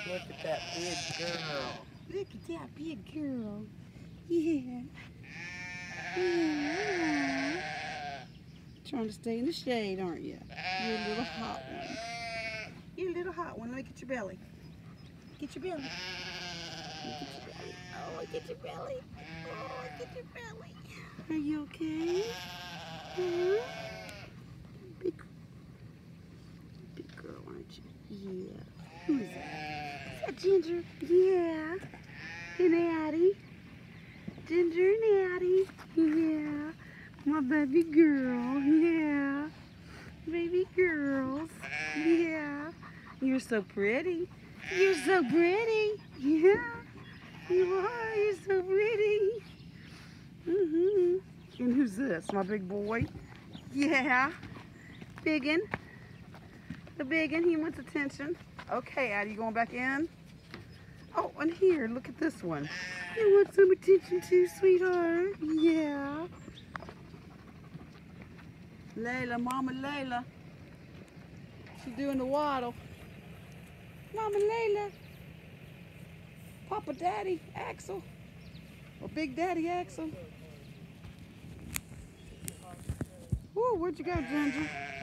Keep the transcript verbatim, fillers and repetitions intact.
Look at that big girl. Look at that big girl. Yeah. Yeah. Trying to stay in the shade, aren't you? You're a little hot one. You're a little hot one. Let me get your belly. Get your belly. Get your belly. Oh, look at your belly. Oh, look at your belly. Are you okay? Huh? Big, big girl, aren't you? Yeah. Who is that? Is that Ginger? Yeah. And Addie. Ginger and Addie. Yeah. My baby girl. Yeah. Baby girls. Yeah. You're so pretty. You're so pretty. Yeah. You are. You're so pretty. Mm-hmm. And who's this? My big boy? Yeah. Biggin. The biggin. He wants attention. Okay, Addie, you going back in? Oh, and here, look at this one. You want some attention too, sweetheart? Yeah. Layla, Mama Layla. She's doing the waddle. Mama Layla. Papa Daddy Axel. Or Big Daddy Axel. Woo, where'd you go, Ginger?